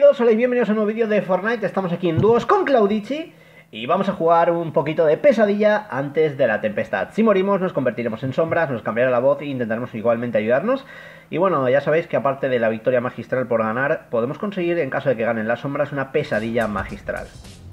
Bienvenidos, hola y bienvenidos a un nuevo vídeo de Fortnite. Estamos aquí en dúos con Claudici y vamos a jugar un poquito de pesadilla antes de la tempestad. Si morimos nos convertiremos en sombras, nos cambiará la voz e intentaremos igualmente ayudarnos. Y bueno, ya sabéis que aparte de la victoria magistral por ganar, podemos conseguir, en caso de que ganen las sombras, una pesadilla magistral.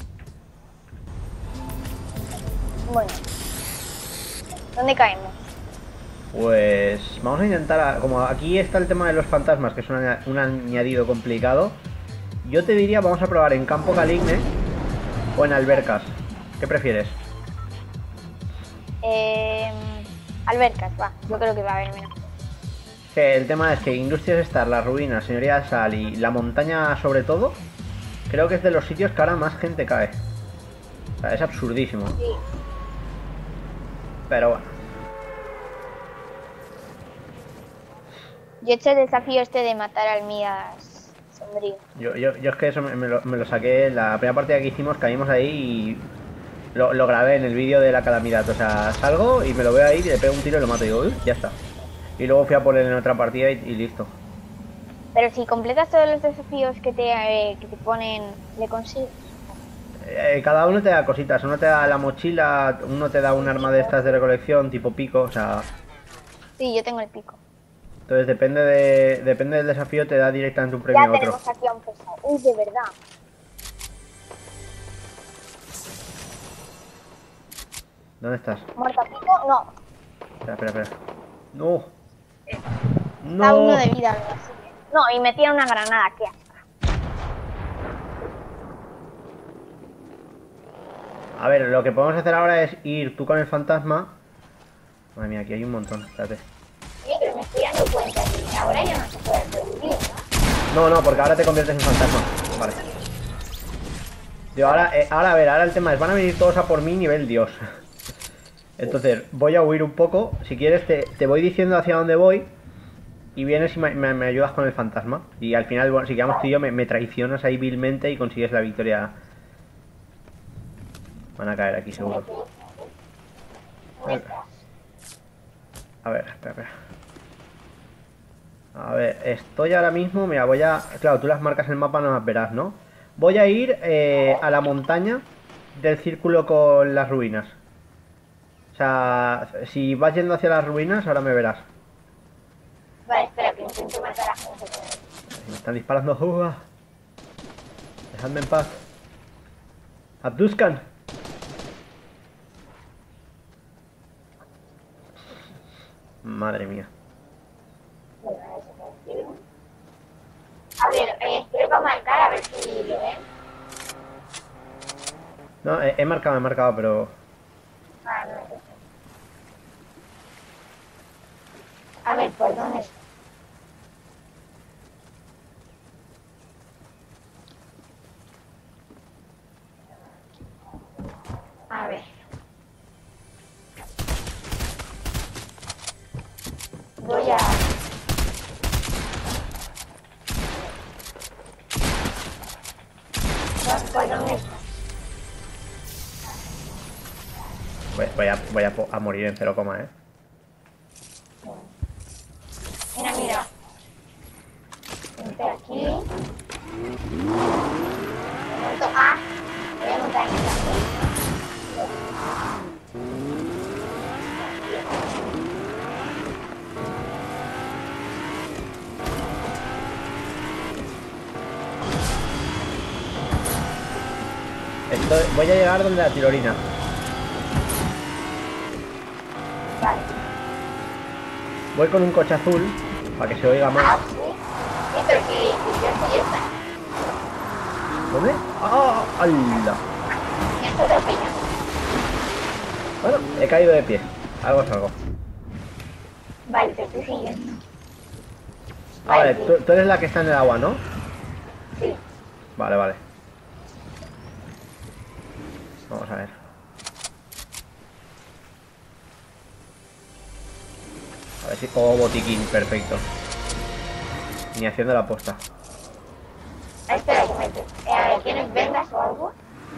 Bueno, ¿dónde caemos? Pues vamos a intentar, como aquí está el tema de los fantasmas, que es un añadido complicado, yo te diría vamos a probar en Campo Caligne o en albercas. ¿Qué prefieres? Albercas, va, yo creo que va a haber menos. Que el tema es que Industrias Star, las ruinas, Señoría de Sal y la montaña sobre todo, creo que es de los sitios que ahora más gente cae. O sea, es absurdísimo. Sí. Pero bueno. Yo he hecho el desafío este de matar al Mías sombrío. Yo es que eso me lo saqué en la primera partida que hicimos, caímos ahí y lo grabé en el vídeo de la calamidad. O sea, salgo y me lo veo ahí y le pego un tiro y lo mato y digo, uy, ya está. Y luego fui a poner en otra partida y listo. Pero si completas todos los desafíos que te ponen, ¿le consigues? Cada uno te da cositas, uno te da la mochila, uno te da un arma de estas de recolección tipo pico, o sea... Sí, yo tengo el pico. Entonces depende del desafío, te da directamente un premio Ya a otro. tenemos aquí a un pesado. Uy, de verdad. ¿Dónde estás? ¿Muerto a pico? No. Espera. No. Está uno No. de vida, algo así. No, y me tira una granada, ¿qué haces? A ver, lo que podemos hacer ahora es ir tú con el fantasma. Madre mía, aquí hay un montón, espérate. Sí, pero me estoy dando cuenta que ahora ya no se puede producir, ¿no? No, porque ahora te conviertes en fantasma. Vale. Yo ahora, a ver, ahora el tema es, van a venir todos a por mí nivel Dios. Entonces, voy a huir un poco. Si quieres, te voy diciendo hacia dónde voy. Y vienes y me ayudas con el fantasma. Y al final, bueno, si quedamos tú y yo, me traicionas ahí vilmente y consigues la victoria. Van a caer aquí seguro. A ver, espera. A ver, estoy ahora mismo, mira, voy a... Claro, tú las marcas en el mapa no las verás, ¿no? Voy a ir a la montaña del círculo con las ruinas. O sea, si vas yendo hacia las ruinas, ahora me verás. Vale, espera, que intento matar a gente. Me están disparando. Dejadme en paz. Abduzcan. Madre mía. A ver, espero para marcar a ver si lo ven. No, he marcado, pero... Ah, no. A ver, ¿por dónde está? A ver. Voy a... ¿Por dónde está? Voy a morir en 0, Mira, mira. Vente aquí. Ah, voy a montar en esta. Voy a llegar donde la tirolina. Vale. Voy con un coche azul, para que se oiga más. Ah, sí. Sí, pero que yo estoy esta. ¿Dónde? ¡Ah! ¡Hala! Esto de peña. Bueno, he caído de pie. Algo es algo. Vale, te estoy siguiendo. Vale, tú eres la que está en el agua, ¿no? Sí. Vale. Vamos a ver. A ver si... Oh, botiquín, perfecto. Ni haciendo la posta. Ah, espera, que me... ¿Tienes vendas o algo?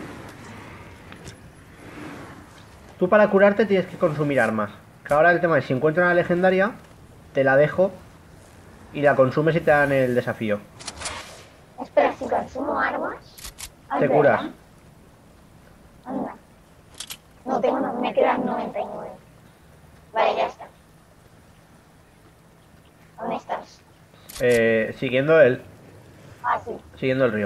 Tú para curarte tienes que consumir armas. Que ahora el tema es, si encuentro una legendaria, te la dejo y la consumes y te dan el desafío. Espera, si consumo armas... Te curas. Anda. No tengo, no, me quedan 99. Vale, ya está. ¿Dónde estás? Siguiendo el... Ah, sí. Siguiendo el río.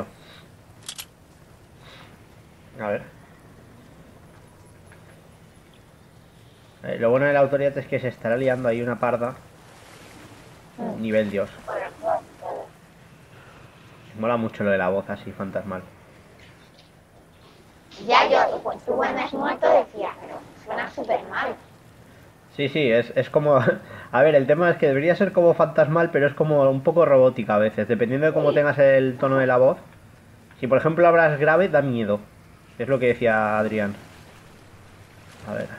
A ver. Lo bueno de la autoridad es que se estará liando ahí una parda. Nivel Dios. Mola mucho lo de la voz así fantasmal. Ya yo, pues tú cuando has muerto decías, pero suena súper mal. Sí, sí, es como... A ver, el tema es que debería ser como fantasmal, pero es como un poco robótica a veces, dependiendo de cómo tengas el tono de la voz. Si por ejemplo hablas grave, da miedo. Es lo que decía Adrián. A ver.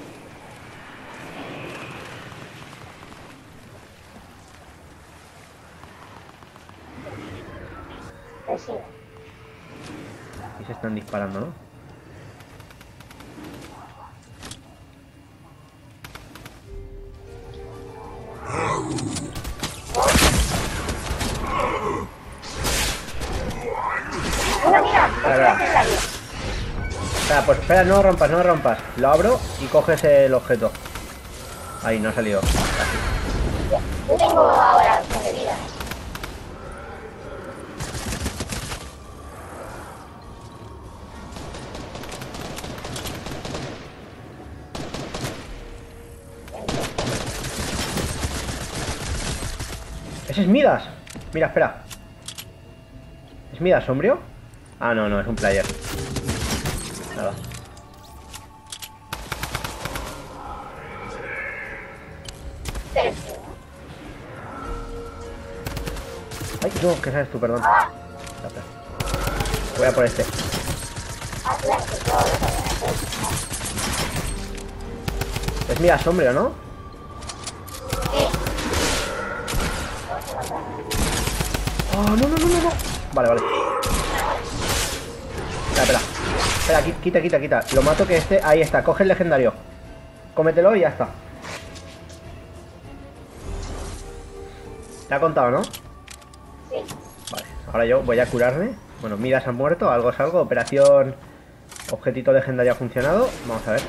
Pues sí. Y se están disparando, ¿no? Mira, mira, Espera, espera, pues espera, no rompas, no rompas. Lo abro y coges el objeto. Ahí, no ha salido. yo tengo ahora 8 de vida. Ese es Midas. Mira, espera. ¿Es Midas sombrío? Ah, no, no, es un player. Nada. Ay, no, que sabes tú, perdón. Espera. Voy a por este. Es Midas sombrío, ¿no? Oh, no, no, no, no, no. Vale, vale. Espera, espera. Espera, quita, quita, quita. Lo mato que este... Ahí está, coge el legendario. Cómetelo y ya está. Te ha contado, ¿no? Sí. Vale, ahora yo voy a curarme. Bueno, Midas ha muerto, algo es algo. Operación objetito legendario ha funcionado. Vamos a ver.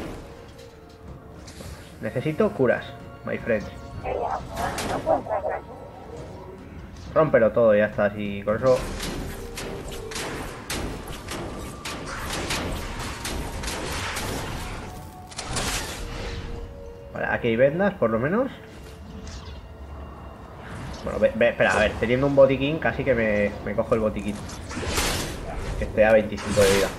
Necesito curas, my friends. No puedo entrar por aquí. Rómpelo todo y ya está. Así, con eso... Vale, aquí hay vendas, por lo menos. Bueno, espera, a ver, teniendo un botiquín, casi que me cojo el botiquín. Que esté a 25 de vida.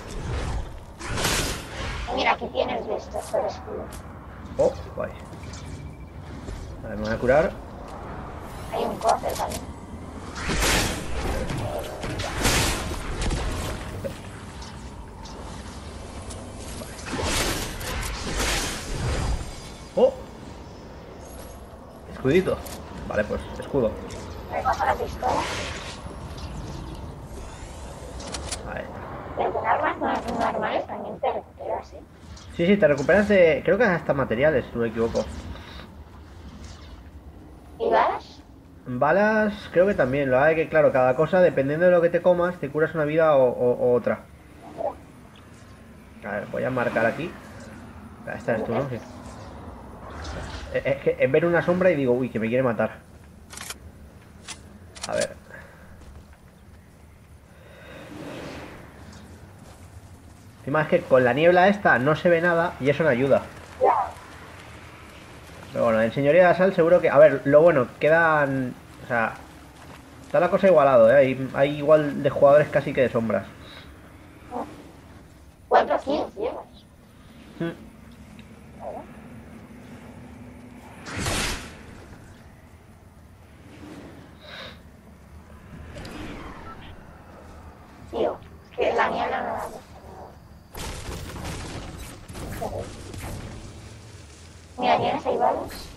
Mira, aquí tienes de estos por escudo. Oh, guay. Vale, me voy a curar. Hay un cofre también. Oh. Escudito. Vale, pues escudo. Recojo la pistola. Vale. Pero con armas normales también te recuperas, ¿eh? Sí, sí, te recuperas de... Creo que hasta materiales, si no me equivoco. ¿Y balas? Balas, creo que también. Lo que claro, cada cosa, dependiendo de lo que te comas, te curas una vida o otra. A ver, voy a marcar aquí. Esta es tú, ¿no? Sí. Es que es ver una sombra y digo, uy, que me quiere matar. A ver. Encima es que con la niebla esta no se ve nada y eso no ayuda. Pero bueno, en Señoría de la Sal seguro que... A ver, lo bueno, quedan... O sea... Está la cosa igualado, ¿eh? Hay igual de jugadores casi que de sombras. 4 kills llevas. Mm. Tío, que la niebla no la gusta. Mira, tienes ahí balas.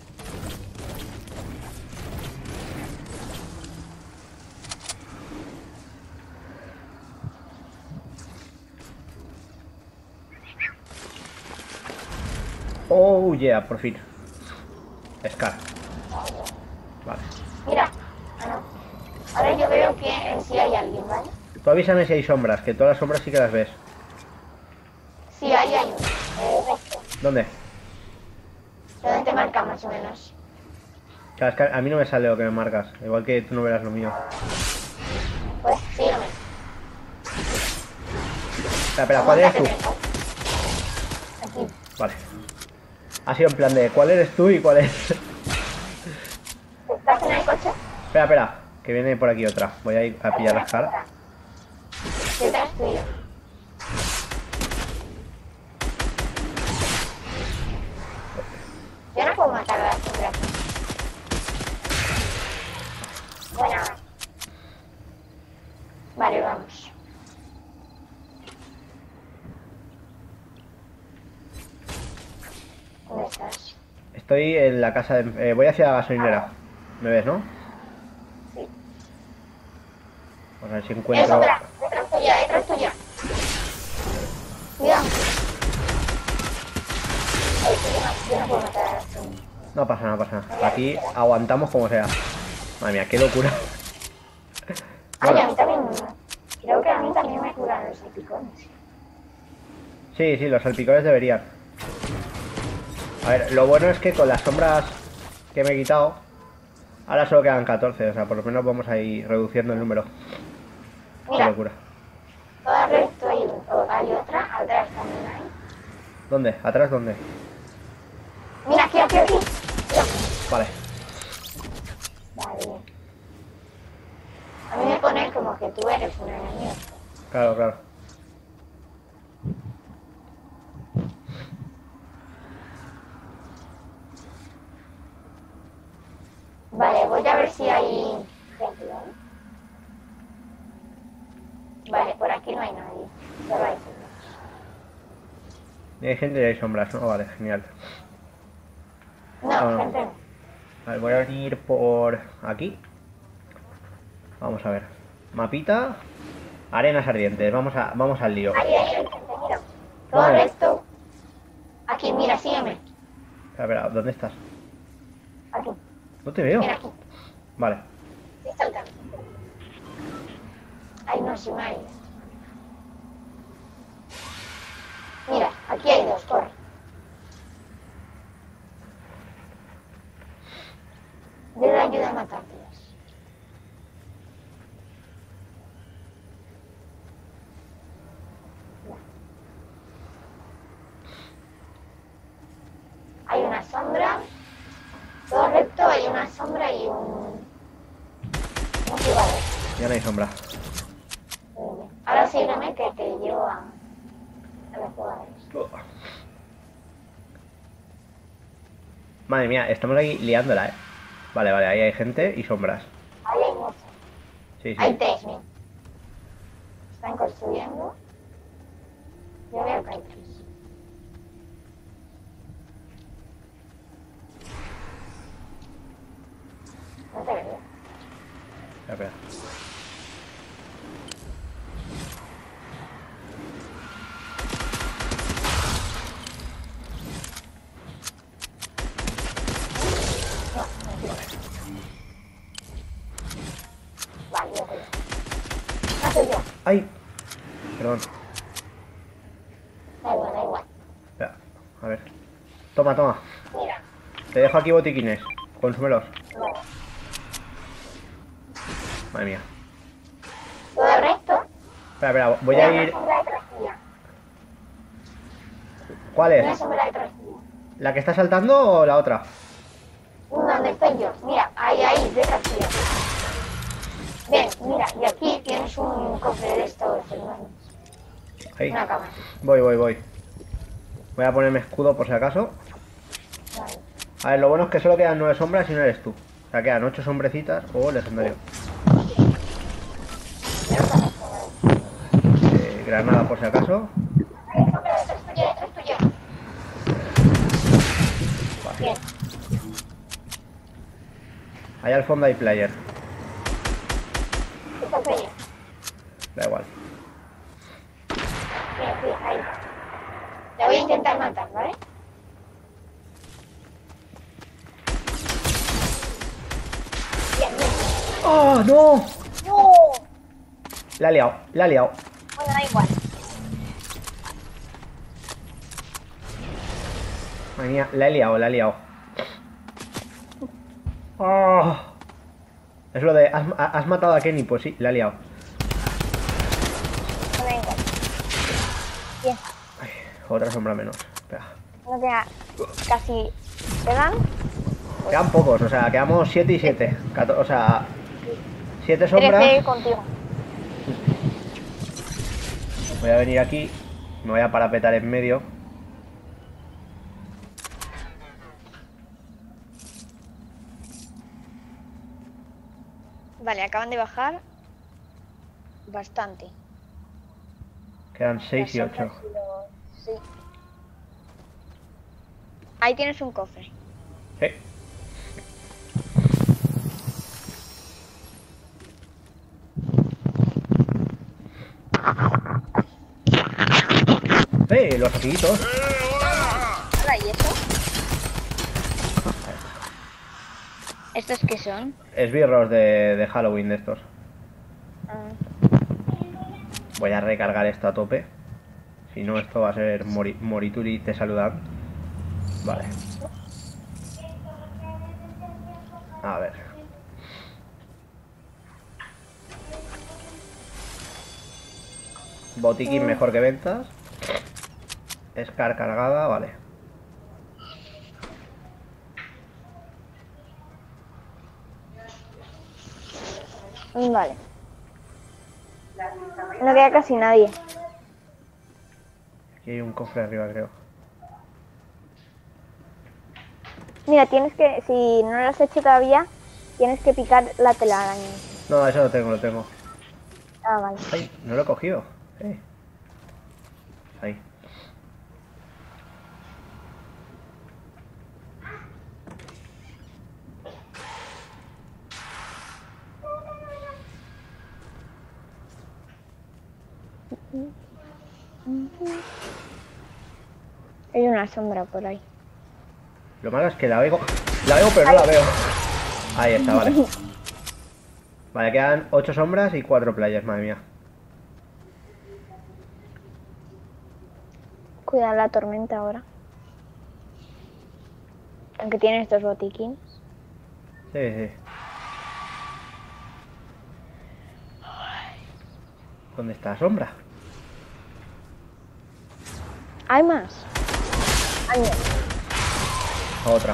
Oh, yeah, por fin. Scar. Vale. Mira. Ah, no. Ahora yo veo que en sí hay alguien, ¿vale? Tú avísame si hay sombras, que todas las sombras sí que las ves. Sí, ahí hay uno. Recto. ¿Dónde? ¿Dónde te marca más o menos? Claro, es que a mí no me sale lo que me marcas. Igual que tú no verás lo mío. Pues sígueme. Espera, ¿cuál eres tú? Aquí. Vale. Ha sido en plan de ¿cuál eres tú y cuál es? ¿Estás en el coche? Espera, que viene por aquí otra. Voy a ir a pillar las caras. Detrás tuyo. Yo no puedo matar a las sombras. Bueno. Vale, vamos. ¿Dónde estás? Estoy en la casa de... voy hacia la gasolinera. ¿Me ves, no? Sí. Vamos a ver si Es encuentro... sombra. Detrás tuya. Cuidado. Ay, yo no puedo matar a las sombras. No pasa nada, no pasa nada. Aquí aguantamos como sea. Madre mía, qué locura. Ay, Bueno, a mí también. Creo que a mí también me curan los salpicones. sí, los salpicones deberían. A ver, lo bueno es que con las sombras que me he quitado, ahora solo quedan 14, o sea, por lo menos vamos a ir reduciendo el número. Qué Mira, locura. todo recto hay otra, atrás también hay. ¿Dónde? ¿Atrás dónde? Mira, aquí. Mira. Vale. Vale. A mí me pone como que tú eres un enemigo. Claro. Vale, voy a ver si hay gente, ¿vale? Vale, por aquí no hay nadie. Solo hay sombras. Hay gente y hay sombras, ¿no? Vale, genial. No, gente no. A ver, voy a venir por aquí. Vamos a ver. Mapita. Arenas ardientes. Vamos al lío. Ahí hay gente, mira. Todo ¿Dónde? recto. Aquí, mira, sígueme. Espera, ¿dónde estás? Aquí. No te veo. Mira aquí. Vale. Estoy saltando. Ay, no, si me hay. Mira, aquí hay dos, corre. Yo le ayudo a matártelas. Hay una sombra. Todo recto, hay una sombra y un jugador. Ya no hay sombra. Ahora sígueme que te llevo a los jugadores. Madre mía, estamos aquí liándola, ¿eh? Vale, ahí hay gente y sombras. Ahí hay muchos. Sí. Hay tres, mira. Están construyendo. Yo veo que hay tres. No te veo. Espera. Vale, yo te veo. No soy yo. ¡Ay! Perdón. Da igual. Espera, a ver. Toma. Mira. Te dejo aquí botiquines. Consúmelos. Vale. Madre mía. Todo recto. Espera, voy a Mira, ir... una sombra detrás tuya. ¿Cuál Una es? sombra detrás tuya. ¿La que está saltando o la otra? ¿Dónde estoy yo? Mira, ahí, detrás tuya. Ven, mira, y aquí tienes un cofre de estos hermanos. Ahí. Una cama. Voy. Voy a ponerme escudo por si acaso. Vale. A ver, lo bueno es que solo quedan 9 sombras y no eres tú. O sea, quedan 8 sombrecitas. Oh, legendario. Granada por si acaso. Hay sombra detrás tuya. Vale. Bien. Allá al fondo hay player. ¿Qué cofre es? Da igual. Mira, ahí. La voy a intentar matar, ¿vale? Bien. ¡Oh, no! La ha liado, la ha liado. Bueno, da igual. Madre mía, la he liado, la he liado. Oh. Es lo de, has matado a Kenny, pues sí, la he liado. No da igual. Bien. Ay, otra sombra menos. Espera. No queda casi... ¿Quedan? Quedan pocos, o sea, quedamos 7 y 7. O sea, 7 sombras. 13 contigo. Voy a venir aquí. Me voy a parapetar en medio. Vale, acaban de bajar bastante. Quedan 6 y Las 8. sombras y los- Sí. Ahí tienes un cofre. Sí. Los amiguitos. Hola, ¿y eso? ¿Estos qué son? Esbirros de Halloween de estos. Ah, Voy a recargar esto a tope. Si no, esto va a ser Morituri te saludan. Vale. A ver. Botiquín mejor que ventas. Scar cargada, vale. vale. No queda casi nadie. Aquí hay un cofre arriba, creo. Mira, tienes que... Si no lo has hecho todavía, tienes que picar la telaraña. No, eso lo tengo, lo tengo. Ah, vale. Ay, no lo he cogido. Ahí. Hay una sombra por ahí. Lo malo es que la veo. La veo, pero no la veo. Ahí está, vale. Vale, quedan 8 sombras y 4 playas, madre mía. Cuida la tormenta ahora. Aunque tiene estos botiquines. Sí, sí. ¿Dónde está la sombra? ¿Hay más? Hay más. Otra.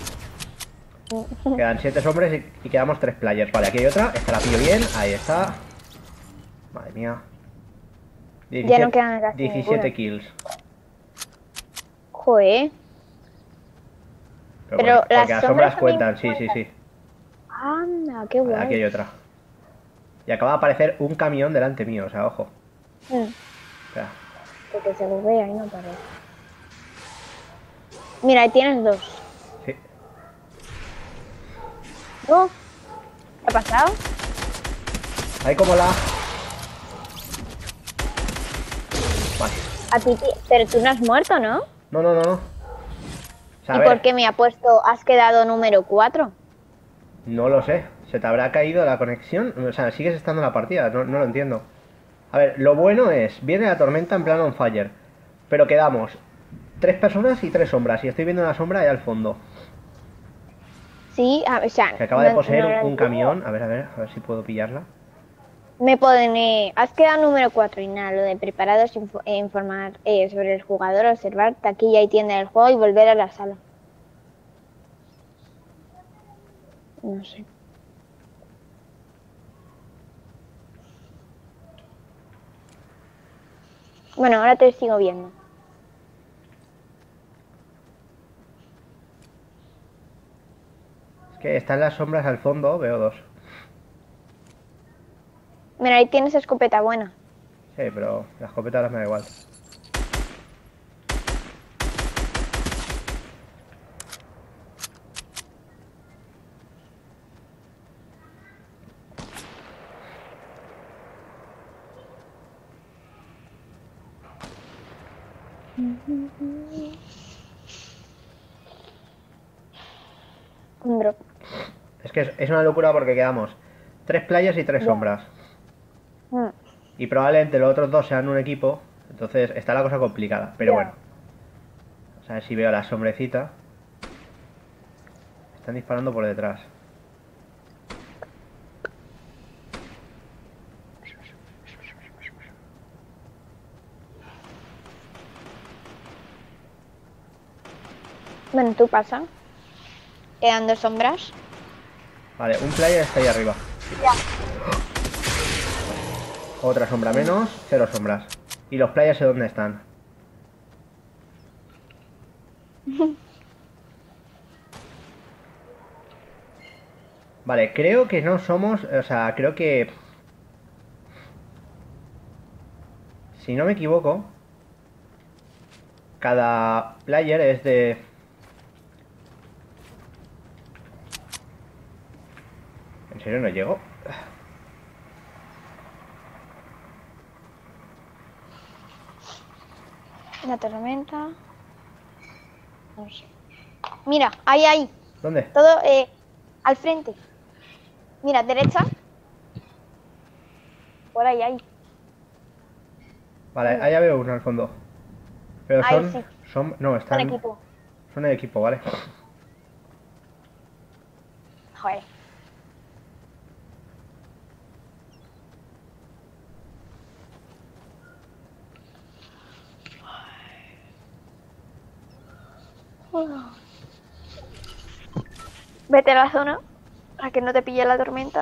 Quedan 7 sombras y quedamos 3 players. Vale, aquí hay otra. Esta la pillo bien. Ahí está. Madre mía. 17, Ya no quedan casi 17 ninguna. kills. Joder. Pero Pero porque las las sombras sombras también cuentan, sí, sí, sí. Anda, qué Vale, aquí hay guay. otra. Y acaba de aparecer un camión delante mío, o sea, ojo. Espera. Porque se lo ve ahí no parece. Mira, ahí tienes dos. Sí. ¿No? ¿Qué ha pasado? Ahí como la... Vale. A ti, pero tú no has muerto, ¿no? No, no, no, no. O sea, a ¿Y ver, por qué me ha puesto, has quedado número 4? no lo sé. ¿Se te habrá caído la conexión? O sea, sigues estando en la partida, no lo entiendo. A ver, lo bueno es, viene la tormenta en plan on fire. Pero quedamos 3 personas y 3 sombras. Y estoy viendo una sombra ahí al fondo. Sí, o sea, Que acaba de no poseer lo un entiendo. camión. A ver si puedo pillarla. Me pone, has quedado número 4 y nada, lo de preparados, informar sobre el jugador, observar taquilla y tienda del juego y volver a la sala. No sé. Bueno, ahora te sigo viendo. Es que están las sombras al fondo, veo 2. Mira, ahí tienes escopeta buena. Sí, pero la escopeta ahora me da igual. Un drop. Es que es una locura porque quedamos 3 playas y 3 sombras. Y probablemente los otros dos sean un equipo. Entonces está la cosa complicada. Pero bueno. Vamos a ver si veo la sombrecita. Están disparando por detrás. Bueno, tú pasa. Quedan 2 sombras. Vale, un player está ahí arriba. Ya. Otra sombra menos, 0 sombras. Y los players sé dónde están. Vale, creo que no somos... O sea, creo que... Si no me equivoco... Cada player es de... ¿En serio no llego? La tormenta. No sé. Mira, ahí. ¿Dónde? Todo al frente. Mira, derecha. Por ahí. Vale, ahí ya veo uno al fondo. Pero Ahí son... sí. No, están... Son equipo. Son el equipo, vale. Joder. Vete a la zona para que no te pille la tormenta.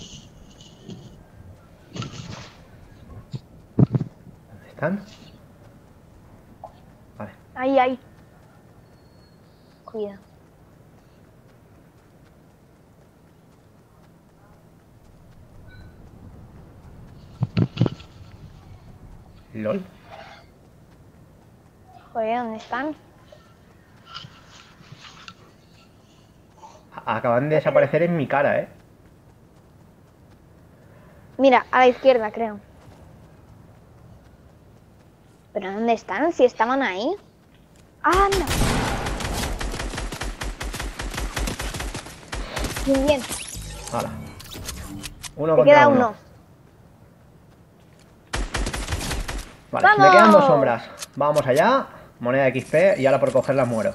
¿Dónde están? Vale. Ahí. Cuidado. LOL. Joder, ¿dónde están? Acaban de desaparecer en mi cara, ¿eh? Mira, a la izquierda, creo. ¿Pero dónde están? Si estaban ahí. ¡Anda! Bien. Hala. Uno Te contra queda uno. uno. Vale, ¡Vamos! me quedan 2 sombras. Vamos allá. Moneda XP y ahora por cogerla muero.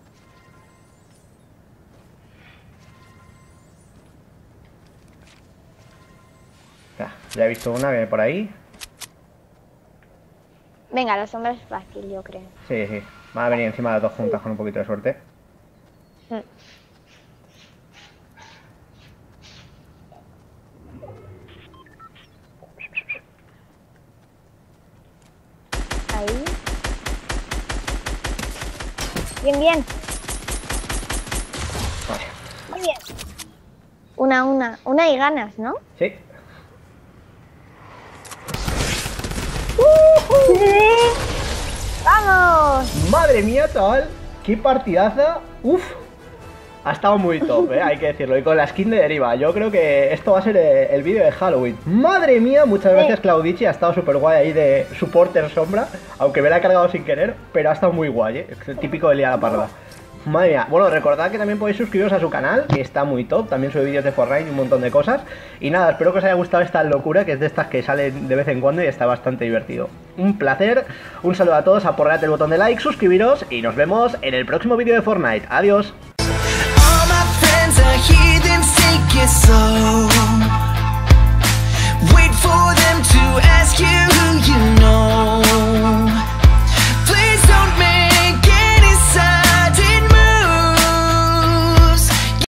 Ya he visto una, viene por ahí. Venga, la sombra es fácil, yo creo. Sí, sí. Van a venir encima las dos juntas con un poquito de suerte. Ahí. Bien. Vale. Muy bien. Una y ganas, ¿no? Sí. ¡Sí! ¡Vamos! Madre mía, chaval. Qué partidaza. Uf. Ha estado muy top, hay que decirlo. Y con la skin de Deriva. Yo creo que esto va a ser el vídeo de Halloween. Madre mía, muchas gracias Claudici. Ha estado súper guay ahí de supporter sombra. Aunque me la he cargado sin querer. Pero ha estado muy guay, Es el típico de liar la parda. Madre mía. Bueno, recordad que también podéis suscribiros a su canal, que está muy top. También sube vídeos de Fortnite y un montón de cosas. Y nada, espero que os haya gustado esta locura, que es de estas que salen de vez en cuando y está bastante divertido. Un placer. Un saludo a todos. Aporread el botón de like, suscribiros y nos vemos en el próximo vídeo de Fortnite. Adiós. All my friends are heathens, take it slow.